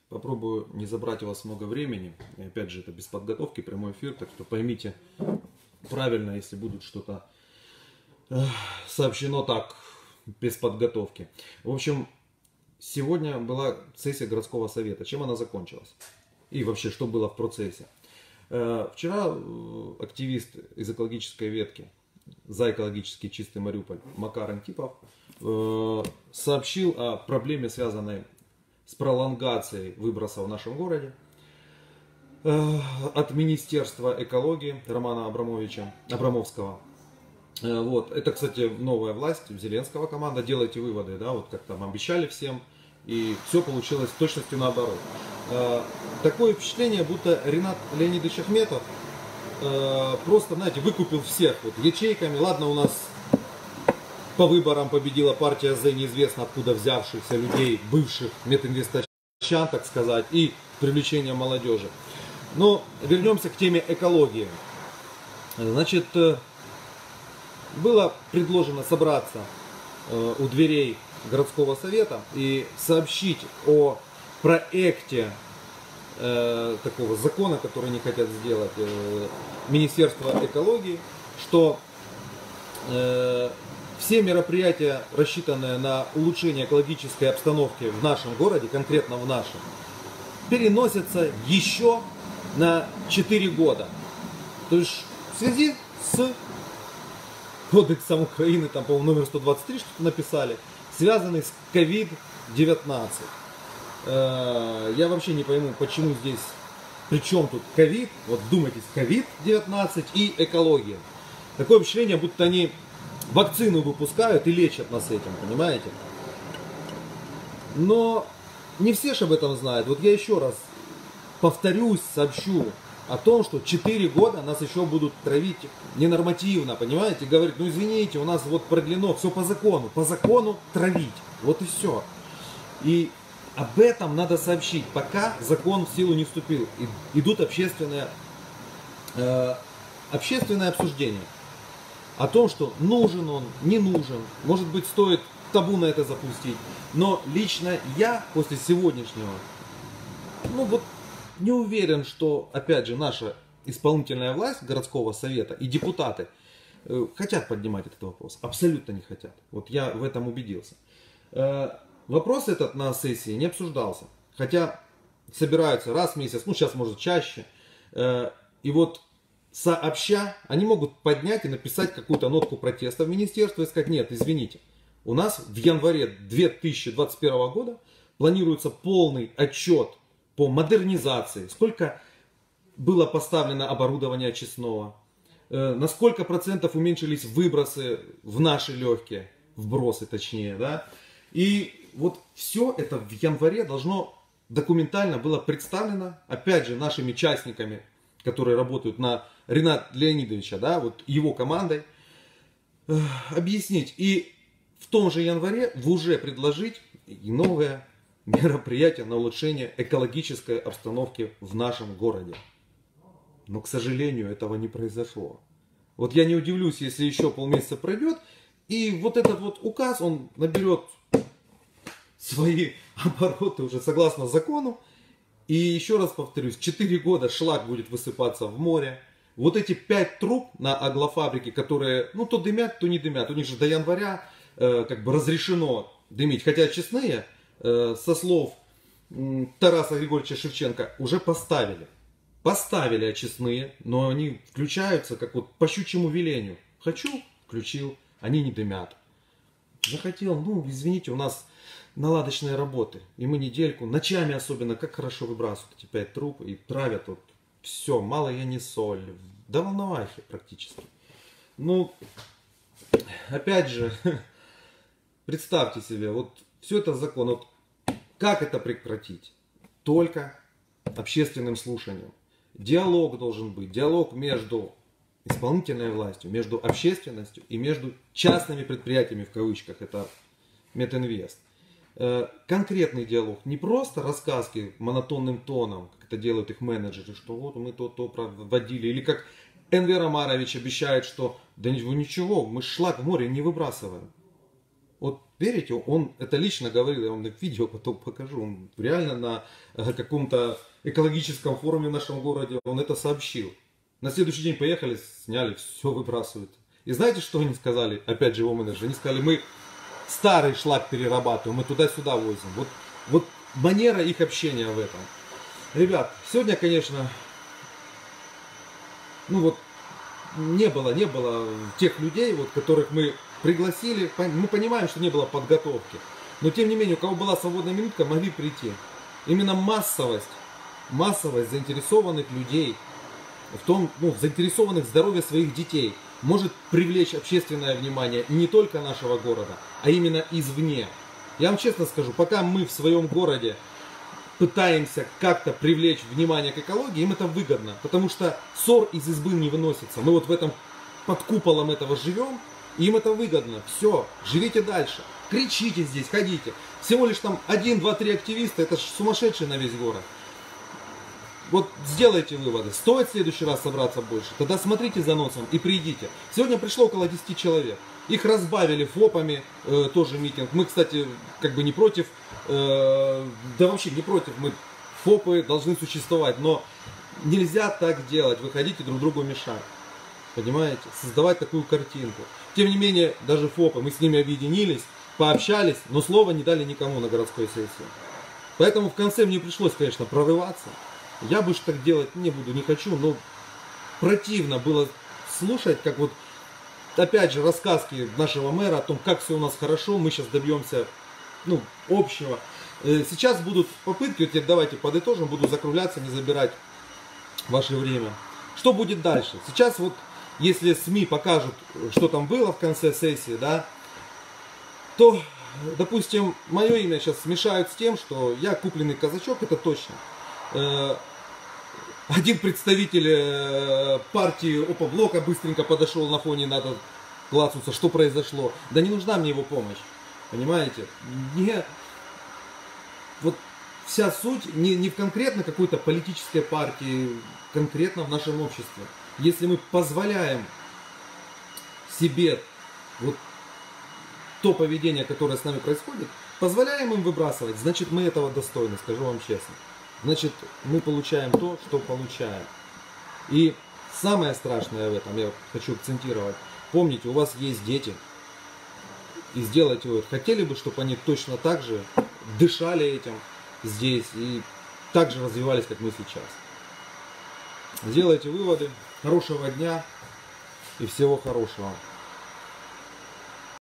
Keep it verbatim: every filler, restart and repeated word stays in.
Попробую не забрать у вас много времени. И опять же, это без подготовки, прямой эфир, так что поймите правильно, если будут что-то сообщено так, без подготовки. В общем, сегодня была сессия городского совета. Чем она закончилась? И вообще, что было в процессе? Вчера активист из экологической ветки за экологически чистый Мариуполь Макар Антипов сообщил о проблеме, связанной с пролонгацией выбросов в нашем городе от Министерства экологии Романа Абрамовича, Абрамовского. Вот. Это, кстати, новая власть, Зеленского команда. Делайте выводы, да, вот как там обещали всем. И все получилось в точности наоборот. Такое впечатление, будто Ринат Леонидович Ахметов просто, знаете, выкупил всех вот ячейками. Ладно, у нас по выборам победила партия З, неизвестно откуда взявшихся людей, бывших мединвесточан, так сказать, и привлечение молодежи. Но вернемся к теме экологии. Значит, было предложено собраться у дверей городского совета и сообщить о проекте э, такого закона, который они хотят сделать, э, Министерства экологии, что э, все мероприятия, рассчитанные на улучшение экологической обстановки в нашем городе, конкретно в нашем, переносятся еще на четыре года. То есть в связи с кодексом Украины, там, по-моему, номер сто двадцать три что-то написали, связанный с ковид девятнадцать. Я вообще не пойму, почему здесь, при чем тут ковид, вот вдумайтесь, ковид девятнадцать и экология. Такое впечатление, будто они вакцину выпускают и лечат нас этим, понимаете? Но не все же об этом знают. Вот я еще раз повторюсь, сообщу о том, что четыре года нас еще будут травить ненормативно, понимаете? Говорит, ну извините, у нас вот продлено, все по закону, по закону травить, вот и все. И об этом надо сообщить, пока закон в силу не вступил. И идут общественные, э, общественное обсуждение о том, что нужен он, не нужен, может быть, стоит табу на это запустить. Но лично я после сегодняшнего, ну вот, не уверен, что, опять же, наша исполнительная власть городского совета и депутаты э, хотят поднимать этот вопрос. Абсолютно не хотят. Вот я в этом убедился. Э, вопрос этот на сессии не обсуждался. Хотя собираются раз в месяц, ну сейчас может чаще. Э, и вот сообща они могут поднять и написать какую-то нотку протеста в министерство и сказать, нет, извините, у нас в январе две тысячи двадцать первого года планируется полный отчет по модернизации, сколько было поставлено оборудования очистного, э, на сколько процентов уменьшились выбросы в наши легкие, вбросы точнее, да. И вот все это в январе должно документально было представлено, опять же, нашими частниками, которые работают на Рината Леонидовича, да, вот его командой, э, объяснить. И в том же январе уже предложить и новое мероприятия на улучшение экологической обстановки в нашем городе. Но, к сожалению, этого не произошло. Вот я не удивлюсь, если еще полмесяца пройдет, и вот этот вот указ, он наберет свои обороты уже согласно закону. И еще раз повторюсь, четыре года шлак будет высыпаться в море. Вот эти пять труб на аглофабрике, которые, ну, то дымят, то не дымят. У них же до января э, как бы разрешено дымить. Хотя очистные, со слов Тараса Григорьевича Шевченко, уже поставили. Поставили очистные, но они включаются как вот по щучьему велению. Хочу, включил, они не дымят. Захотел, ну извините, у нас наладочные работы. И мы недельку, ночами особенно, как хорошо выбрасывают эти пять труб и травят вот все, мало я не соль. До волновахи практически. Ну, опять же, представьте себе, вот все это закон. Вот как это прекратить? Только общественным слушанием. Диалог должен быть. Диалог между исполнительной властью, между общественностью и между частными предприятиями, в кавычках, это Мединвест. Конкретный диалог. Не просто рассказки монотонным тоном, как это делают их менеджеры, что вот мы то-то проводили. Или как Энвер Омарович обещает, что да ничего, мы шлак в море не выбрасываем. Вот верите, он это лично говорил, я вам на видео потом покажу. Он реально на каком-то экологическом форуме в нашем городе он это сообщил. На следующий день поехали, сняли, все выбрасывают. И знаете, что они сказали? Опять же, его менеджер. Они сказали, мы старый шлак перерабатываем, мы туда-сюда возим. Вот, вот манера их общения в этом. Ребят, сегодня, конечно, ну вот, не было, не было тех людей, вот, которых мы пригласили. Мы понимаем, что не было подготовки. Но тем не менее, у кого была свободная минутка, могли прийти. Именно массовость, массовость заинтересованных людей, в том, ну, заинтересованных в здоровье своих детей, может привлечь общественное внимание и не только нашего города, а именно извне. Я вам честно скажу, пока мы в своем городе пытаемся как-то привлечь внимание к экологии, им это выгодно, потому что ссор из избы не выносится. Мы вот в этом, под куполом этого живем, и им это выгодно. Все, живите дальше, кричите здесь, ходите. Всего лишь там один, два, три активиста, это же сумасшедшие на весь город. Вот сделайте выводы, стоит в следующий раз собраться больше, тогда смотрите за носом и придите. Сегодня пришло около десяти человек. Их разбавили фопами, э, тоже митинг. Мы, кстати, как бы не против, э, да вообще не против, мы фопы должны существовать, но нельзя так делать, выходить и друг другу мешать. Понимаете? Создавать такую картинку. Тем не менее, даже фопы, мы с ними объединились, пообщались, но слова не дали никому на городской сессии. Поэтому в конце мне пришлось, конечно, прорываться. Я больше так делать не буду, не хочу, но противно было слушать, как вот, опять же, рассказки нашего мэра о том, как все у нас хорошо, мы сейчас добьемся, ну, общего. Сейчас будут попытки, вот теперь давайте подытожим, буду закругляться, не забирать ваше время. Что будет дальше? Сейчас вот, если СМИ покажут, что там было в конце сессии, да, то, допустим, мое имя сейчас смешают с тем, что я купленный казачок, это точно. Один представитель партии Опоблока быстренько подошел на фоне, надо клацнуться, что произошло. Да не нужна мне его помощь, понимаете? Не, вот вся суть не, не в конкретно какой-то политической партии, конкретно в нашем обществе. Если мы позволяем себе вот то поведение, которое с нами происходит, позволяем им выбрасывать, значит мы этого достойны, скажу вам честно. Значит, мы получаем то, что получаем. И самое страшное в этом, я хочу акцентировать, помните, у вас есть дети, и сделайте вы, хотели бы, чтобы они точно так же дышали этим здесь, и так же развивались, как мы сейчас. Сделайте выводы, хорошего дня и всего хорошего.